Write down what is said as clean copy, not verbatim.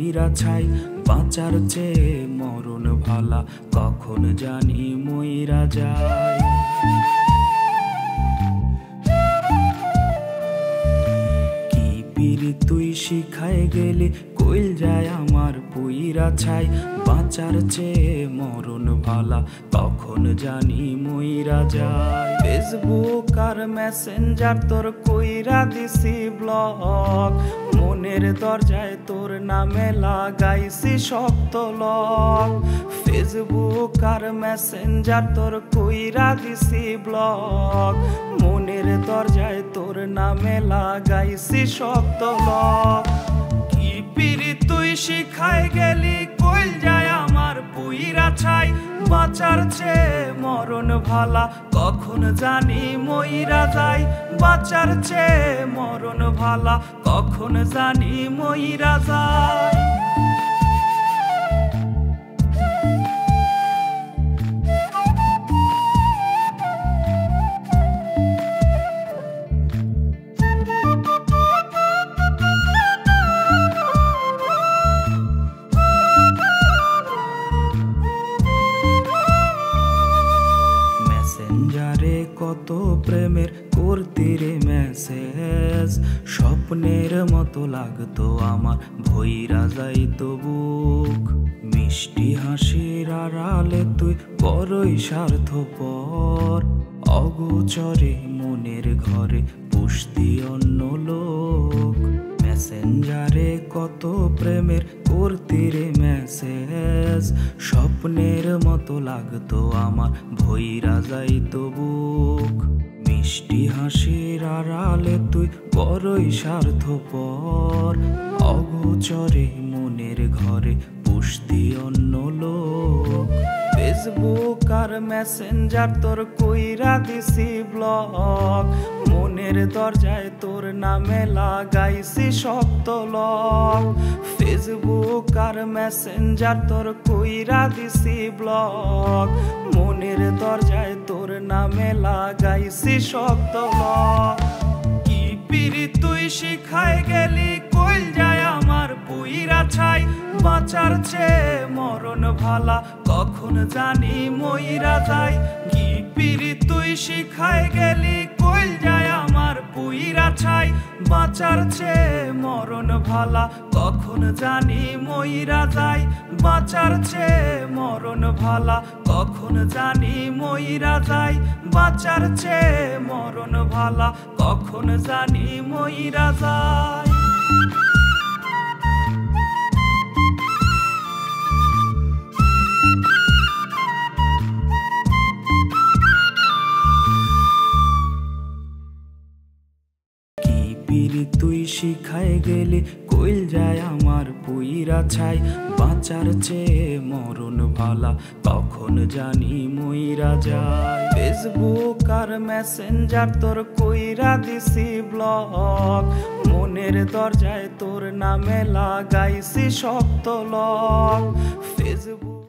মইরা ছাই, বাঁচার চেয়ে মরণ ভালা, কখন জানি মইরা যায়। কি পিরি তুই শিখায় গেলি, কইল যায় আমার পুইরা ছাই, বাঁচার চেয়ে মরণ ভালা, কখন জানি মইরা যায়। ফেসবুক আর মেসেঞ্জার তোর কইরা দিছি ব্লক, মনের দরজায় তোর নামে লাগাইছি শক্ত লক। ফেসবুক আর মেসেঞ্জার তোর কইরা দিছি ব্লক, মনের দরজায় তোর নামে লাগাইছি শক্ত লক। কি পিরি তুই শিখায় গেলি, কইল যায় আমার পুইরা ছাই, বাঁচার চেয়ে মরণ ভালা, কখন জানি মইরা যায়। বাঁচার চেয়ে মরণ ভালা, কখন জানি মইরা যায়। মেসেঞ্জারে কত প্রেমের করতি রে মেসেজ, স্বপ্নের মতো লাগতো আমার, ভইরা যাইতো বুক। মিষ্টি হাসির আড়ালে তুই বড়ই স্বার্থপর, অগোচরে মনের ঘরে পুষতি অন্য লোক। মেসেঞ্জারে কত প্রেমের করতি রে মেসেজ, স্বপ্নের মতো লাগতো আমার, ভইরা যাইতো বুক। মিষ্টি হাসির আড়ালে তুই বড়ই স্বার্থপর, অগোচরে মনের ঘরে পুষতি অন্য লোক। ফেসবুক আর মেসেঞ্জার তোর কইরা দিছি ব্লক, মনের দরজায় তোর নামে লাগাইছি শক্ত লক। ফেসবুক আর মেসেঞ্জার তোর কইরা দিছি ব্লক, মনের দরজায় তোর নামে লাগাইছি শক্ত লক। কি পিরি তুই শিখায় গেলি, কইল যায় আমার পুইরা ছাই, বাঁচার চেয়ে মরণ ভালা, কখন জানি মইরা যায়। কি পিরি তুই শিখায় গেলি, কইল যায় আমার পুইরা ছাই, বাঁচার চেয়ে মরণ ভালা, কখন জানি মইরা যায়। বাঁচার চেয়ে মরণ ভালা, কখন জানি মইরা যায়। বাঁচার চেয়ে মরণ ভালা, কখন জানি মইরা যায়। পিরি তুই শিখায় গেলি, কইল যায় আমার পুইরা ছাই, বাঁচার চেয়ে মরণ ভালা, কখন জানি মইরা যায়। ফেসবুক আর মেসেঞ্জার তোর কইরা দিছি ব্লক, মনের দরজায় তোর নামে লাগাইছি শক্ত লক। ফেসবুক